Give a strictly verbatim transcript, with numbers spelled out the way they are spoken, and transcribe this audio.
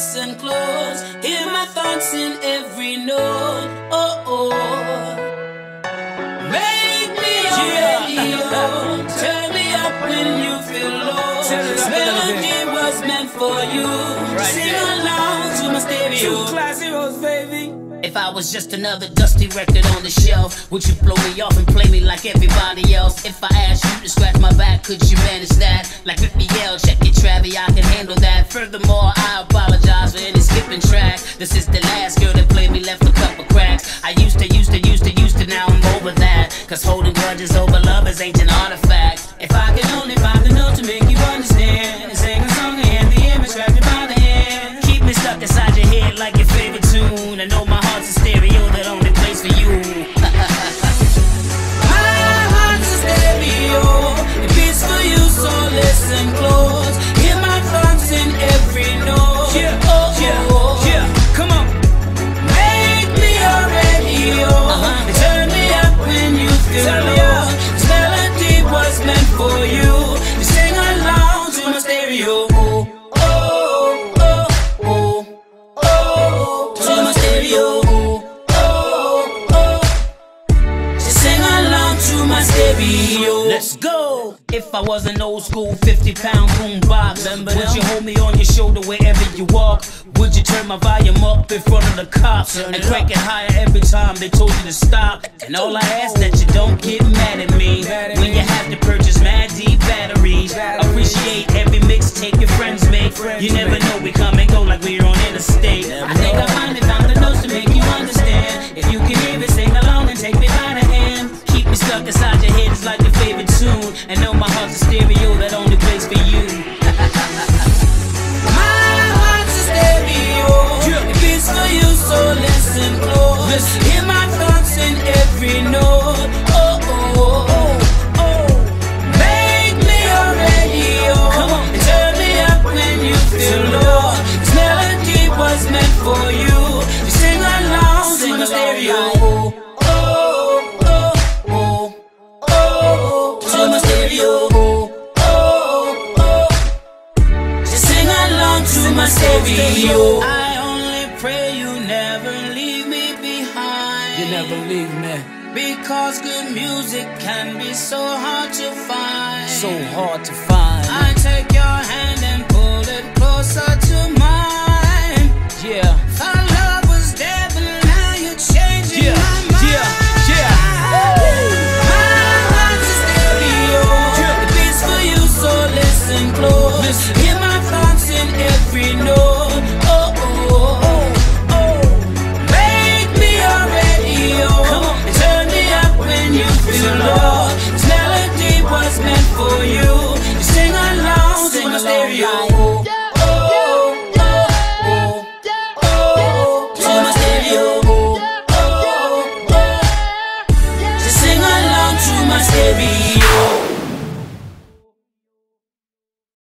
listen close. Hear my thoughts in every note. Oh, oh. Make me your radio. Turn me up when you feel low. This melody was meant for you. Sing along to my stereo. Two classy roads, baby. If I was just another dusty record on the shelf, would you blow me off and play me like everybody else? If I asked you to scratch my back, could you manage that? Like Ricky L, check it, Travi, I can handle that. Furthermore, I apologize for any skipping track. This is the last girl that played me, left a couple cracks. I used to, used to, used to, used to, now I'm over that. Cause holding grudges over love is ain't an artifact. If I can only find the note to make you understand, and sing a song and the image wrapped by the hand. Keep me stuck inside your head like your favorite tune. I know my heart's a stereo that only plays for you. My heart's a stereo, it beats for you, so listen close. Hear my thoughts in every note. Yeah, oh, yeah, oh, yeah, come on. Make me your radio. Uh-huh. Turn me up when you feel low. This melody was meant for you. You sing along to my stereo. Let's go! If I was an old school fifty pound boombox, would you hold me on your shoulder wherever you walk? Would you turn my volume up in front of the cops and crank it higher every time they told you to stop? And all I ask that you don't get mad at me when you have to purchase Mad D batteries. Appreciate every mixtape your friends make. You never know, we come and go like we're on interstate. I think I finally found the notes to make you understand. If you can hear me, sing along and take me by the hand. Keep me stuck inside your head, it's like your favorite tune. And know my heart's a stereo that only plays for you. My heart's a stereo, it beats for you, so listen close. Listen. Hear my thoughts in every note. Oh, oh, oh, oh. Make me your radio. Come on. And turn me up when you feel low. This melody was meant for you. You sing along to my stereo. My stereo. I only pray you never leave me behind. You never leave me. Because good music can be so hard to find. So hard to find. I take your hand and pull it closer to